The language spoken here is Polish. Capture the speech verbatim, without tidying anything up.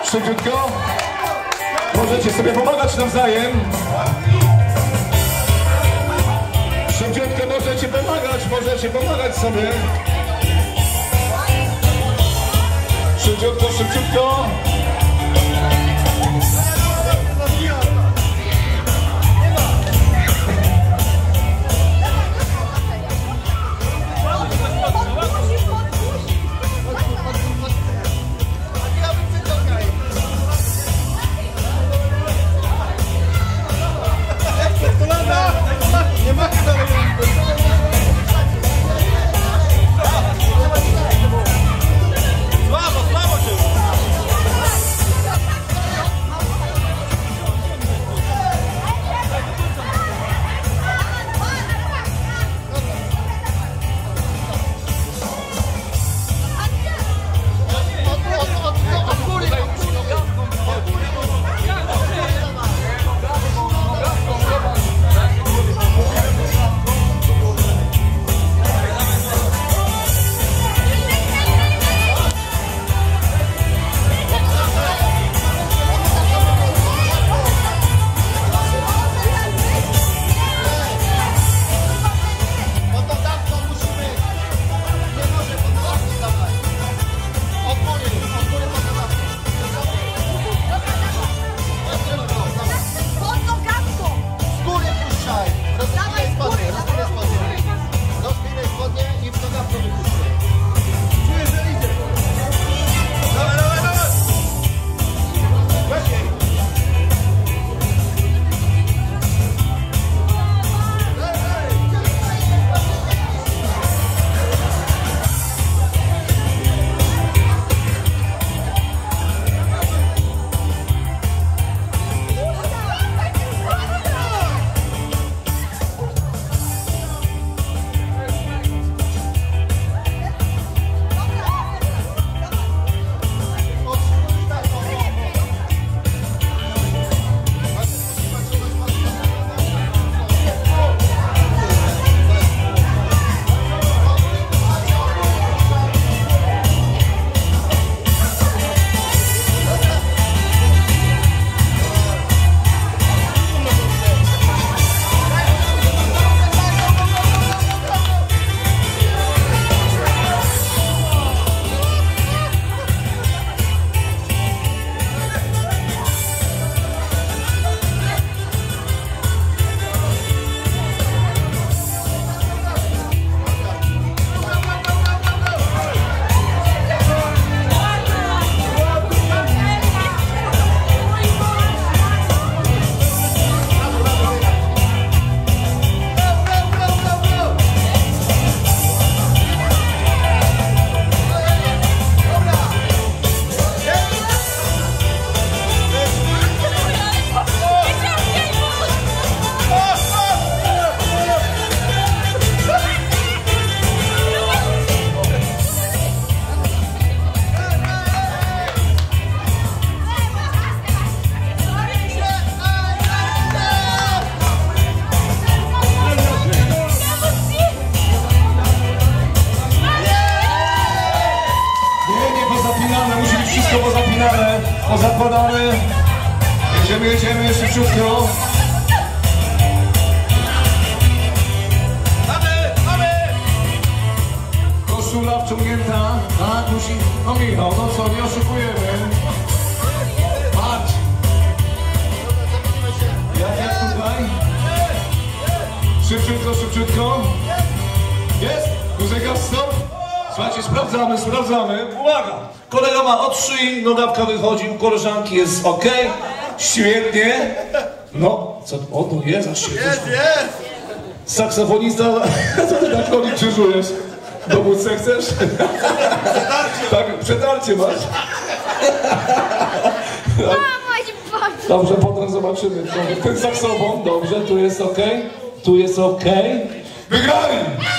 Szybciutko. Możecie sobie pomagać nawzajem. Szybciutko możecie pomagać, możecie pomagać sobie. Szybciutko, szybciutko. Wszystko pozapinane, pozakładane. Jedziemy, jedziemy szybciutko. Mamy, mamy! Koszula wciągnięta. Tak, musi... No Michał, no co, nie oszukujemy. Patrz. Jak, jak tutaj? Szybciutko, szybciutko. Jest? Muzyka, stop. Słuchajcie, sprawdzamy, sprawdzamy. Uwaga! Kolega ma od szyi, nogawka wychodzi, u koleżanki jest ok. Świetnie. No, co? O, tu jest, aż się... Jest, jest! Saksofonista, co ty tak nogi krzyżujesz? Dowódcę chcesz? Tak, przetarcie masz. Dobrze, potem zobaczymy. Ten saksofon, dobrze, tu jest ok. Tu jest ok. Wygrali!